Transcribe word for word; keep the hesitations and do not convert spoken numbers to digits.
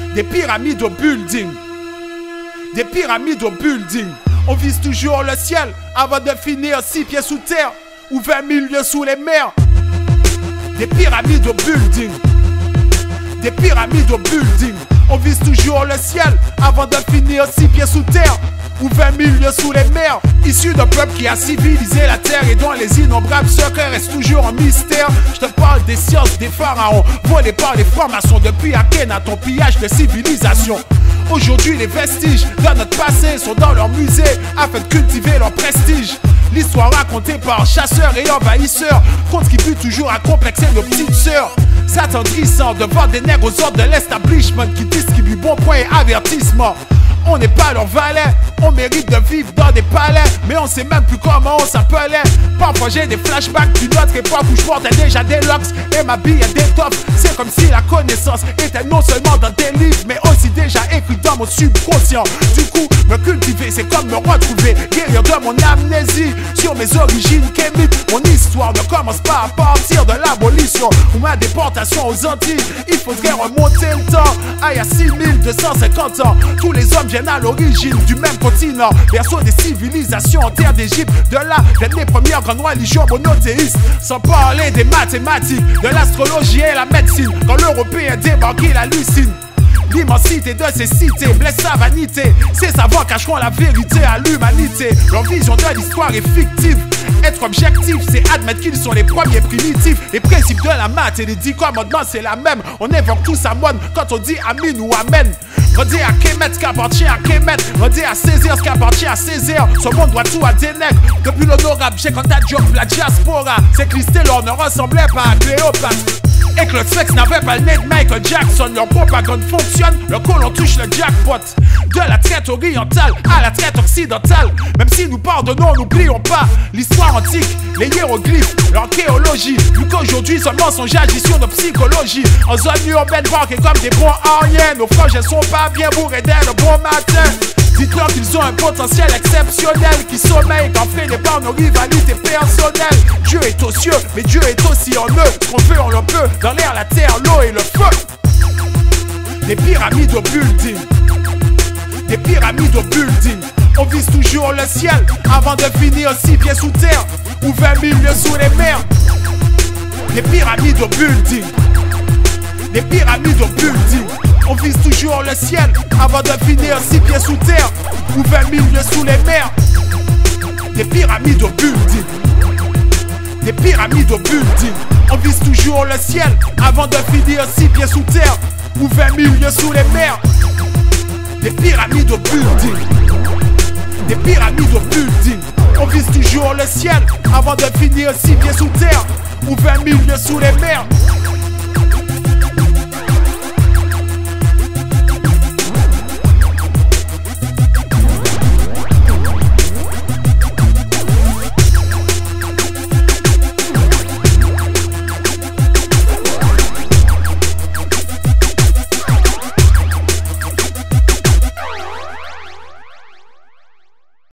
Des pyramides au building. Des pyramides au building. On vise toujours le ciel avant de finir six pieds sous terre ou vingt mille lieues sous les mers. Des pyramides au building. Des pyramides au building. On vise toujours le ciel avant de finir six pieds sous terre ou vingt mille lieues sous les mers. Issu d'un peuple qui a civilisé la terre et dont les innombrables secrets restent toujours un mystère. Je te parle des sciences des pharaons, volés par les francs-maçons depuis Akhenaton, pillage de civilisation. Aujourd'hui les vestiges de notre passé sont dans leur musée afin de cultiver leur prestige. L'histoire racontée par chasseurs et envahisseurs contribue toujours à complexer nos petites sœurs. S'attendrissant devant des nègres aux ordres de l'establishment qui distribuent bons points et avertissements. On n'est pas leur valet, on mérite de vivre dans des palais, mais on sait même plus comment on s'appelait. Parfois j'ai des flashbacks d'une autre époque où je portais déjà des locks et m'habillais des tops. C'est comme si la connaissance était non seulement dans des livres, mais aussi déjà écrite dans mon subconscient. Du coup, me cultiver, c'est comme me retrouver, guérir de mon amnésie sur mes origines kémiques. Mon histoire ne commence pas à partir de l'abolition ou ma déportation aux Antilles. Il faudrait remonter le temps à il y a six mille deux cent cinquante ans. Tous les hommes viennent à l'origine du même continent, berceau des civilisations en terre d'Égypte. De là viennent les premières grandes religions monothéistes. Sans parler des mathématiques, de l'astrologie et la médecine. Quand l'Européen débarque, il hallucine. L'immensité de ces cités blesse sa vanité. Ces savants cacheront la vérité à l'humanité. Leur vision de l'histoire est fictive. Être objectif, c'est admettre qu'ils sont les premiers primitifs. Les principes de la maths et les dix commandements, c'est la même. On évoque tous Amon quand on dit Amin ou Amen. Redis à Kemet ce qui appartient à Kemet. Redis à saisir ce qui appartient à saisir. Ce monde doit tout à des nègres. Depuis l'honorable Cheikh Anta Diop, la diaspora. C'est que l'histoire ne ressemblait pas à Cléopâtre. Et que le sexe n'avait pas le nez de Michael Jackson. Leur propagande fonctionne, le colon touche le jackpot. De la traite orientale à la traite occidentale. Même si nous pardonnons, n'oublions pas l'histoire antique, les hiéroglyphes, l'archéologie. Vu qu'aujourd'hui ce mensonge agit sur nos psychologies. En zone urbaine, voir comme des bons ariens. Nos frangins sont pas bien bourrés dès le bon matin. Dites-leur qu'ils ont un potentiel exceptionnel qui sommeille quand fait les par nos rivalités personnelles. Dieu est aux cieux, mais Dieu est aussi en eux. Ce qu'on veut, on le peut, dans l'air, la terre, l'eau et le feu. Des pyramides au building. Des pyramides au building. On vise toujours le ciel avant de finir six pieds sous terre ou vingt mille lieues sous les mers. Des pyramides au building. Des pyramides au building. On vise toujours le ciel avant de finir six pieds sous terre ou vingt mille lieues sous les mers. Des pyramides au building. Des pyramides au building. On vise toujours le ciel avant de finir six pieds sous terre ou vingt mille lieues sous les mers. Des pyramides au building. Des pyramides au building. On vise toujours le ciel avant de finir six pieds sous terre ou vingt mille lieues sous les mers.